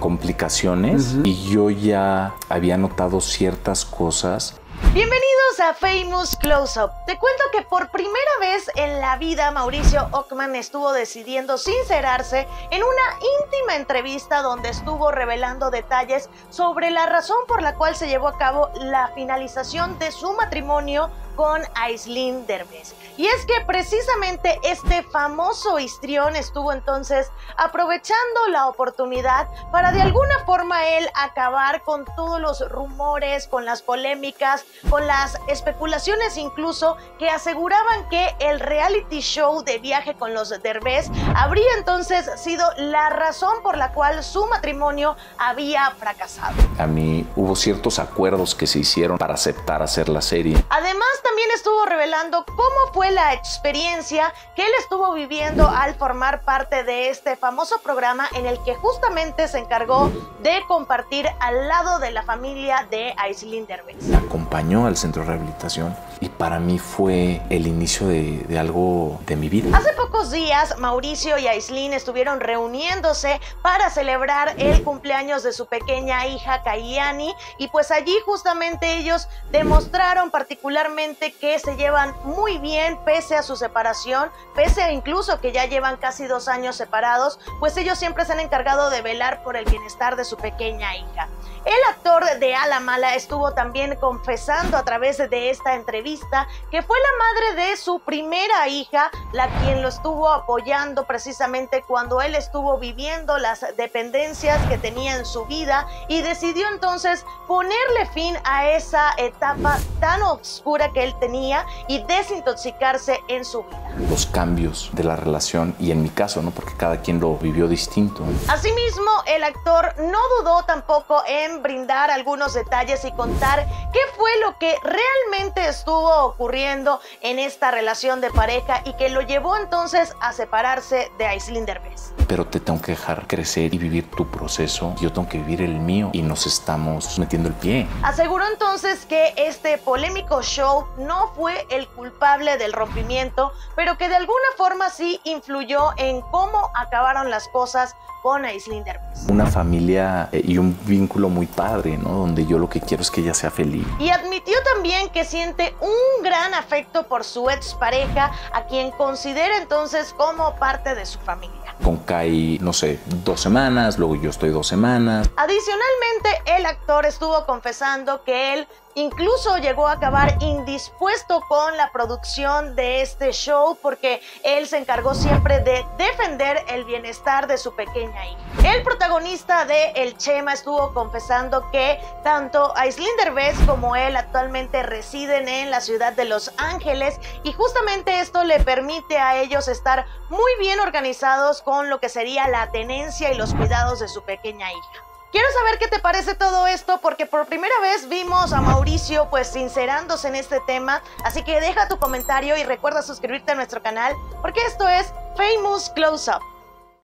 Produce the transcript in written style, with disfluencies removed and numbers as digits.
complicaciones y yo ya había notado ciertas cosas. Bienvenidos a Famous Close-Up. Te cuento que por primera vez en la vida Mauricio Ockman estuvo decidiendo sincerarse en una íntima entrevista donde estuvo revelando detalles sobre la razón por la cual se llevó a cabo la finalización de su matrimonio con Aislinn Derbez. Y es que precisamente este famoso histrión estuvo entonces aprovechando la oportunidad para de alguna forma él acabar con todos los rumores, con las polémicas, con las especulaciones incluso que aseguraban que el reality show de Viaje con los Derbez habría entonces sido la razón por la cual su matrimonio había fracasado. A mí hubo ciertos acuerdos que se hicieron para aceptar hacer la serie. Además, también estuvo revelando cómo fue la experiencia que él estuvo viviendo al formar parte de este famoso programa en el que justamente se encargó de compartir al lado de la familia de Aislinn Derbez. Me acompañó al centro de rehabilitación y para mí fue el inicio de algo de mi vida. Hace pocos días, Mauricio y Aislinn estuvieron reuniéndose para celebrar el cumpleaños de su pequeña hija Kayani y pues allí justamente ellos demostraron particularmente que se llevan muy bien pese a su separación, pese a incluso que ya llevan casi 2 años separados, pues ellos siempre se han encargado de velar por el bienestar de su pequeña hija. El actor de A la Mala estuvo también confesando a través de esta entrevista que fue la madre de su primera hija la quien lo estuvo apoyando precisamente cuando él estuvo viviendo las dependencias que tenía en su vida y decidió entonces ponerle fin a esa etapa tan oscura que él tenía y desintoxicarse en su vida. Los cambios de la relación y en mi caso, ¿no? Porque cada quien lo vivió distinto. Asimismo, el actor no dudó tampoco en brindar algunos detalles y contar qué fue lo que realmente estuvo ocurriendo en esta relación de pareja y que lo llevó entonces a separarse de Aislinn Derbez. Pero te tengo que dejar crecer y vivir tu proceso. Yo tengo que vivir el mío y nos estamos metiendo el pie. Aseguró entonces que este polémico show no fue el culpable del rompimiento, pero que de alguna forma sí influyó en cómo acabaron las cosas con Aislinn Derbez. Una familia y un vínculo muy padre, ¿no? Donde yo lo que quiero es que ella sea feliz. Y admitió también que siente un gran afecto por su expareja, a quien considera entonces como parte de su familia. Con Kai, no sé, 2 semanas, luego yo estoy 2 semanas. Adicionalmente, el actor estuvo confesando que él incluso llegó a acabar indispuesto con la producción de este show porque él se encargó siempre de defender el bienestar de su pequeña hija. El protagonista de El Chema estuvo confesando que tanto Aislinn Derbez como él actualmente residen en la ciudad de Los Ángeles y justamente esto le permite a ellos estar muy bien organizados con lo que sería la tenencia y los cuidados de su pequeña hija. Quiero saber qué te parece todo esto porque por primera vez vimos a Mauricio pues sincerándose en este tema, así que deja tu comentario y recuerda suscribirte a nuestro canal porque esto es Famous Close-Up.